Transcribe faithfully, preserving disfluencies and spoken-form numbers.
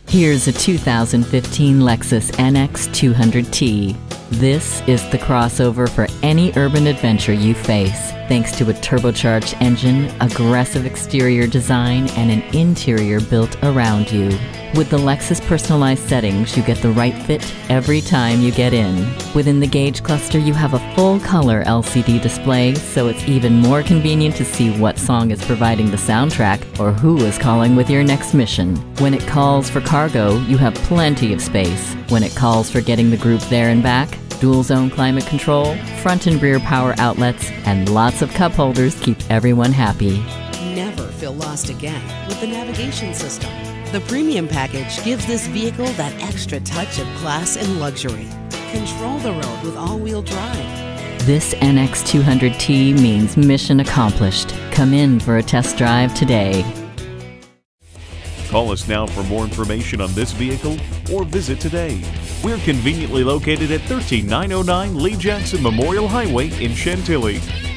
Here's a two thousand fifteen Lexus N X two hundred T. This is the crossover for any urban adventure you face, thanks to a turbocharged engine, aggressive exterior design, and an interior built around you. With the Lexus personalized settings, you get the right fit every time you get in. Within the gauge cluster, you have a full-color L C D display, so it's even more convenient to see what song is providing the soundtrack or who is calling with your next mission. When it calls for cargo, you have plenty of space. When it calls for getting the group there and back, dual zone climate control, front and rear power outlets, and lots of cup holders keep everyone happy. Never feel lost again with the navigation system. The premium package gives this vehicle that extra touch of class and luxury. Control the road with all-wheel drive. This N X two hundred T means mission accomplished. Come in for a test drive today. Call us now for more information on this vehicle or visit today. We're conveniently located at one three nine oh nine Lee Jackson Memorial Highway in Chantilly.